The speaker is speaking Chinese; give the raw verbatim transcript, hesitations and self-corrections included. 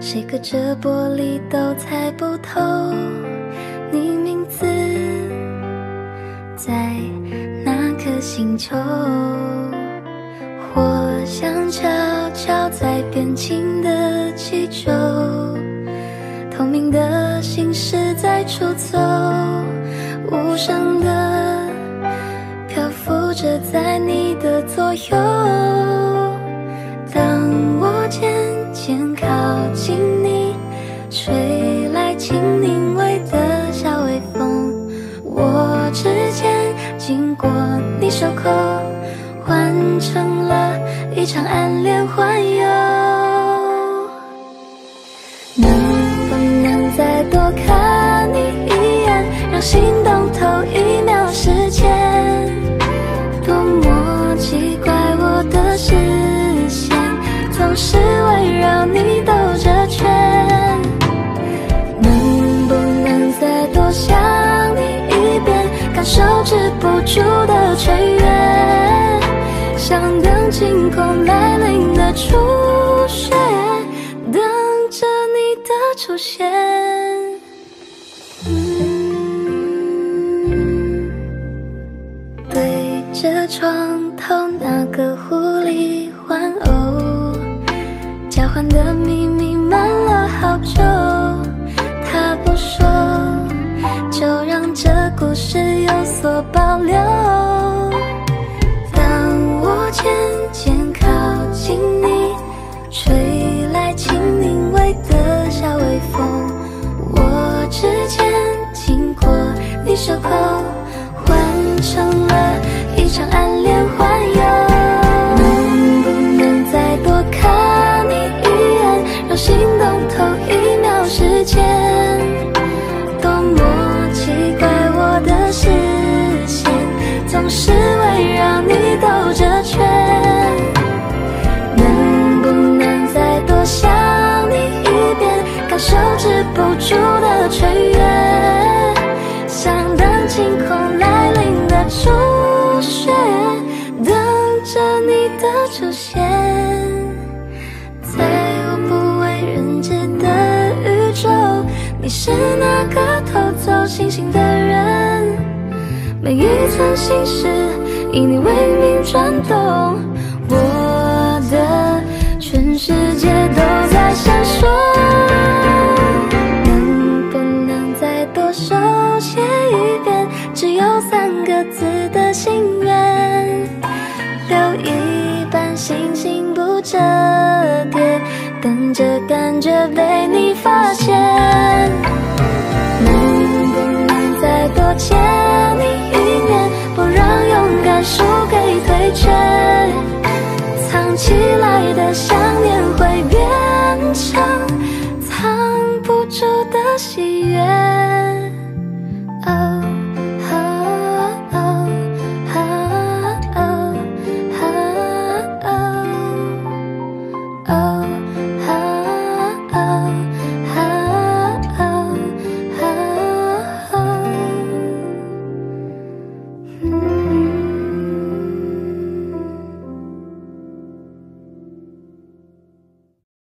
谁隔着玻璃都猜不透你名字在哪颗星球。我想悄悄在变轻的气球，透明的心事在出走，无声的漂浮着在你的左右。当我渐渐靠近你，吹来轻凝微的小微风，我指尖经过你手口，换成了一场暗恋环游。能不能再多看你一眼，让心动透一秒时间？多么奇怪，我的视线总是围绕你兜着圈。能不能再多想你一遍，感受止不住的雀跃，想等晴空来临的初雪，等着你的出现。嗯，对着床头那个狐狸玩偶，交换的秘密瞒了好久，他不说，就让这故事有所保留。渐渐靠近你，吹来轻凝微的小微风，我指尖经过你手口，换成了一场暗恋环游。能不能再多看你一眼，让心动透一秒时间？多么奇怪，我的视线总是围绕你兜着圈。能不能再多想你一遍，感受止不住的雀跃，想等晴空来临的初雪，等着你的出现。在我不为人知的宇宙，你是那个偷走星星的人，每一寸心事以你为名转动，我的全世界都在闪烁。能不能再多手写一遍，只有三个字的心愿，留一半星星不折叠，等着感觉被你发现。能不能再多牵